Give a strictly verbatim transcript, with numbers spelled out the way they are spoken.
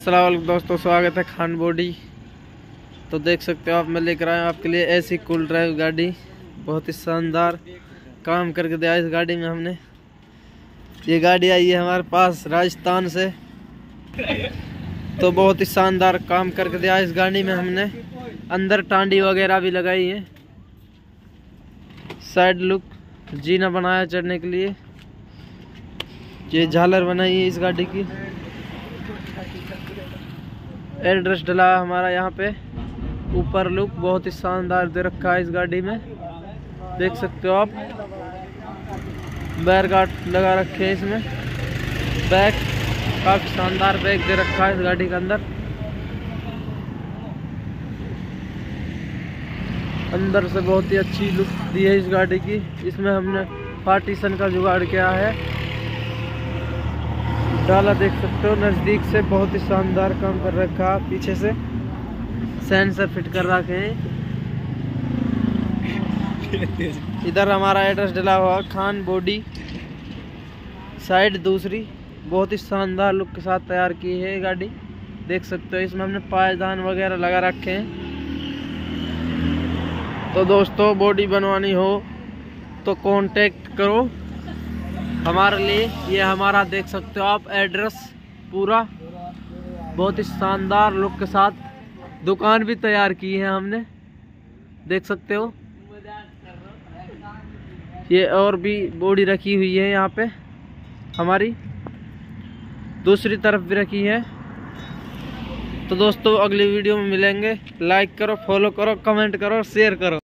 अस्सलाम वालेकुम दोस्तों, स्वागत है खान बॉडी। तो देख सकते हो आप, मैं लेकर आया हूँ आपके लिए ऐसी कूल ड्राइव गाड़ी। बहुत ही शानदार काम करके दिया इस गाड़ी में हमने। ये गाड़ी आई है हमारे पास राजस्थान से, तो बहुत ही शानदार काम करके दिया इस गाड़ी में हमने। अंदर टांडी वगैरह भी लगाई है, साइड लुक जीना बनाया चढ़ने के लिए। ये झालर बनाई है इस गाड़ी की। एड्रेस डला है हमारा यहाँ पे। ऊपर लुक बहुत ही शानदार दे रखा है इस गाड़ी में, देख सकते हो आप। बैर गार्ड लगा रखे हैं इसमें। बैक काफी शानदार बैग दे रखा है इस गाड़ी के अंदर। अंदर से बहुत ही अच्छी लुक दी है इस गाड़ी की। इसमें हमने पार्टीशन का जुगाड़ किया है। डाला देख सकते हो नज़दीक से, बहुत ही शानदार काम कर रखा है। पीछे से सेंसर फिट कर रखे हैं। इधर हमारा एड्रेस डला हुआ खान बॉडी। साइड दूसरी बहुत ही शानदार लुक के साथ तैयार की है गाड़ी, देख सकते हो। इसमें हमने पायदान वगैरह लगा रखे हैं। तो दोस्तों, बॉडी बनवानी हो तो कांटेक्ट करो हमारे लिए। ये हमारा देख सकते हो आप एड्रेस पूरा, बहुत ही शानदार लुक के साथ दुकान भी तैयार की है हमने, देख सकते हो। ये और भी बॉडी रखी हुई है यहाँ पे हमारी, दूसरी तरफ भी रखी है। तो दोस्तों, अगली वीडियो में मिलेंगे। लाइक करो, फॉलो करो, कमेंट करो, शेयर करो।